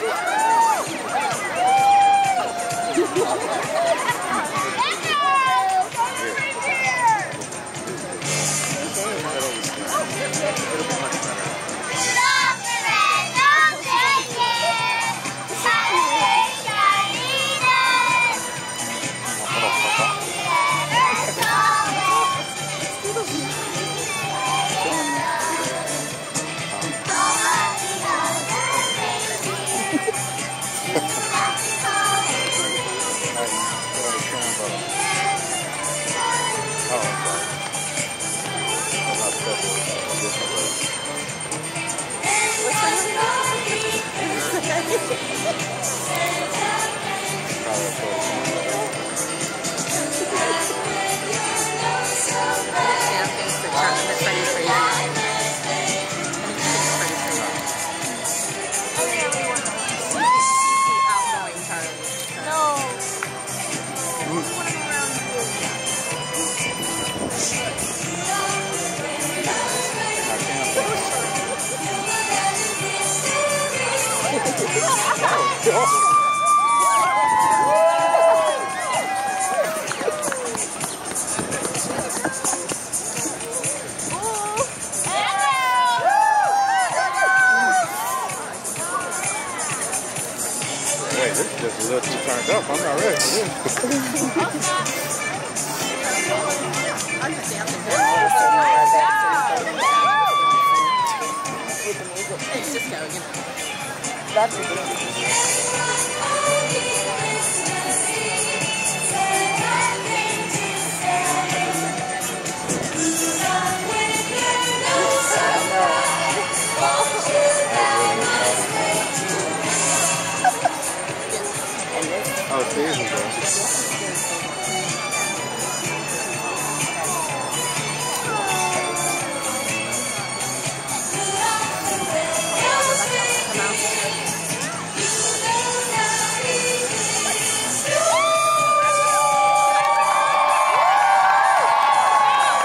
Wait, this is just a little too turned up. I'm not ready for this. It's just go, you know. That's ridiculous. Oh, season, bro.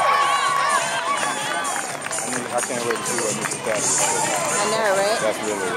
I can't wait to see what Mr. Cat is. I know, right? That's really